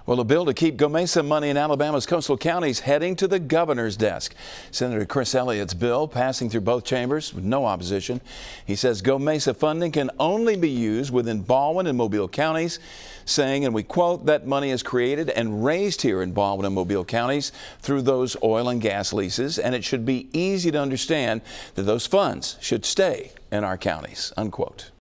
Well, a bill to keep GOMESA money in Alabama's coastal counties heading to the governor's desk. Senator Chris Elliott's bill passing through both chambers with no opposition. He says GOMESA funding can only be used within Baldwin and Mobile counties, saying, and we quote, that money is created and raised here in Baldwin and Mobile counties through those oil and gas leases, and it should be easy to understand that those funds should stay in our counties, unquote.